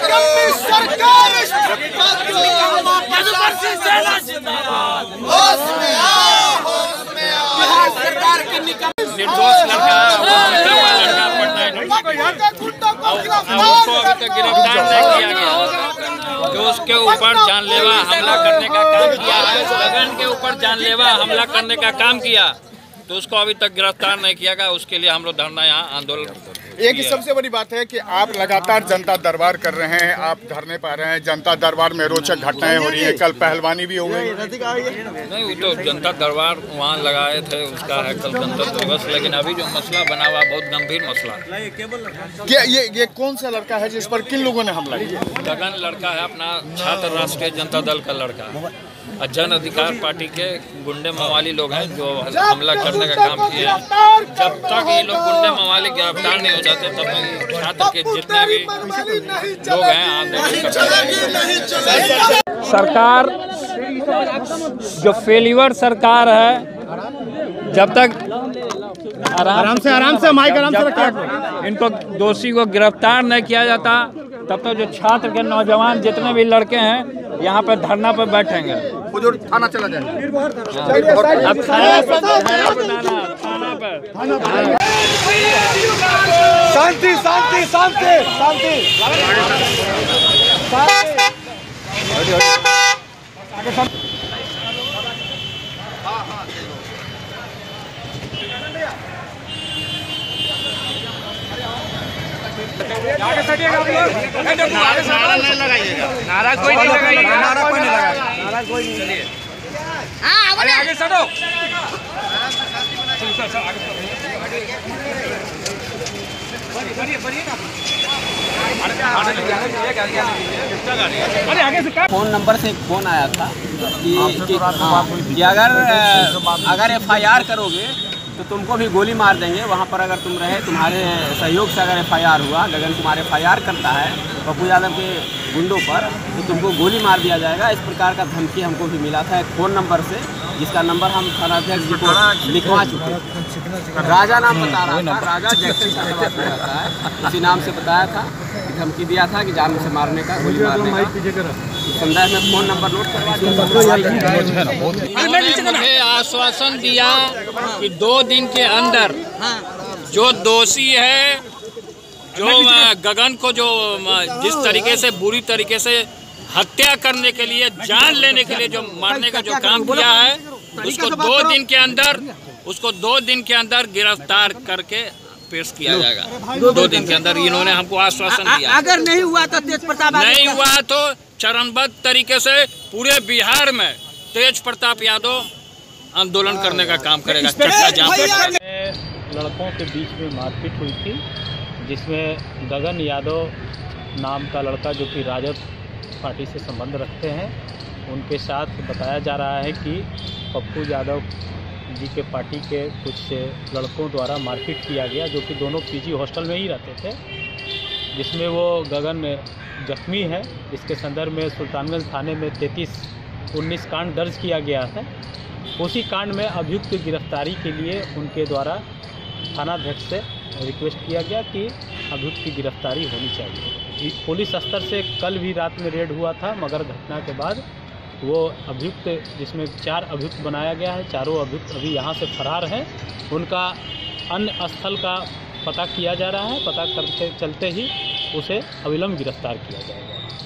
निर्दोष लड़का उसको अभी तक गिरफ्तार नहीं किया गया, जो उसके ऊपर जानलेवा हमला करने का काम किया है, गगन के ऊपर जानलेवा हमला करने का काम किया, तो उसको अभी तक गिरफ्तार नहीं किया गया। उसके लिए हम लोग धरना यहाँ आंदोलन एक ही सबसे बड़ी बात है कि आप लगातार जनता दरबार कर रहे हैं, आप धरने पा रहे हैं, जनता दरबार में रोचक घटनाएं हो रही हैं, कल पहलवानी भी हो गई। नहीं, वो तो जनता दरबार वहाँ लगाए थे, उसका है कल गणतंत्र दिवस, लेकिन अभी जो मसला बना हुआ बहुत गंभीर मसला है। क्या ये कौन सा लड़का है जिस पर किन लोगों ने हमला किया? गगन लड़का है, अपना छात्र राष्ट्रीय जनता दल का लड़का है, जन अधिकार पार्टी के गुंडे मवाली लोग हैं जो हमला करने का काम किए हैं। जब तक ये लोग गुंडे मवाली गिरफ्तार नहीं हो जाते तब तक छात्र के जितने भी लोग हैं आंदोलन करते। सरकार जो फेलिवर सरकार है, जब तक आराम से माइक आराम से रखिए, इनको दोषी को गिरफ्तार नहीं किया जाता तब तक जो छात्र के नौजवान जितने भी लड़के हैं यहाँ पर धरना पर बैठेंगे। थाना चला जाए, अब थाना पर शांति शांति शांति शांति। नारा नहीं लगाइएगा, नारा कोई नहीं लगाइएगा, नारा कोई नहीं लगाएगा, नारा कोई नहीं। चलिए अरे आगे सटो। फोन नंबर से एक फ़ोन आया था कि अगर FIR करोगे तो तुमको भी गोली मार देंगे। वहाँ पर अगर तुम रहे, तुम्हारे सहयोग से अगर FIR हुआ, गगन कुमार FIR करता है पप्पू यादव के गुंडों पर, तो तुमको गोली मार दिया जाएगा। इस प्रकार का धमकी हमको भी मिला था एक फ़ोन नंबर से, जिसका नंबर हम थानाध्यक्ष जी को लिखवा चुके हैं। राजा नाम बता रहा था, राजा जैक्सन का रहता है, इसी नाम से बताया था कि धमकी दिया था कि जान से मारने का, गोली मारने का। इस संदर्भ में फ़ोन नंबर नोट करवा। मुझे आश्वासन दिया कि 2 दिन के अंदर जो दोषी है, जो गगन को जो जिस तरीके से बुरी तरीके से हत्या करने के लिए, जान लेने के लिए जो मारने का जो काम किया है, उसको 2 दिन के अंदर गिरफ्तार करके पेश किया जाएगा। 2 दिन के अंदर इन्होंने हमको आश्वासन दिया। अगर नहीं हुआ तो तेज प्रताप नहीं हुआ तो चरणबद्ध तरीके से पूरे बिहार में तेज प्रताप यादव आंदोलन करने का काम करेगा। चक्का जाम लड़कों के बीच में मारपीट हुई थी, जिसमें गगन यादव नाम का लड़का जो कि राजद पार्टी से संबंध रखते हैं, उनके साथ बताया जा रहा है कि पप्पू यादव जी के पार्टी के कुछ लड़कों द्वारा मारपीट किया गया, जो कि दोनों PG हॉस्टल में ही रहते थे, जिसमें वो गगन जख्मी है। इसके संदर्भ में सुल्तानगंज थाने में 33-19 कांड दर्ज किया गया है। उसी कांड में अभियुक्त की गिरफ्तारी के लिए उनके द्वारा थानाध्यक्ष से रिक्वेस्ट किया गया कि अभियुक्त की गिरफ्तारी होनी चाहिए। पुलिस स्तर से कल भी रात में रेड हुआ था, मगर घटना के बाद वो अभियुक्त, जिसमें 4 अभियुक्त बनाया गया है, चारों अभियुक्त अभी यहाँ से फरार हैं। उनका अन्य स्थल का पता किया जा रहा है, पता करते चलते ही उसे अविलंब गिरफ्तार किया जाएगा।